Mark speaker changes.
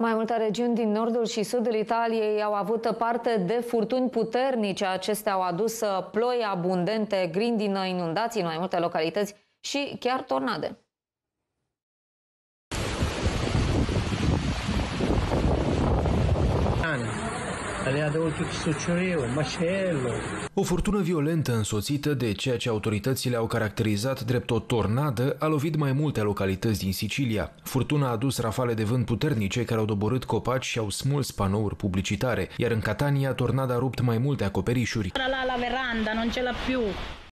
Speaker 1: Mai multe regiuni din nordul și sudul Italiei au avut parte de furtuni puternice. Acestea au adus ploi abundente, grindină, inundații în mai multe localități și chiar tornade.
Speaker 2: O furtună violentă însoțită de ceea ce autoritățile au caracterizat drept o tornadă a lovit mai multe localități din Sicilia. Furtuna a adus rafale de vânt puternice care au doborât copaci și au smuls panouri publicitare, iar în Catania tornada a rupt mai multe acoperișuri.
Speaker 3: La veranda, non ce l'ha più.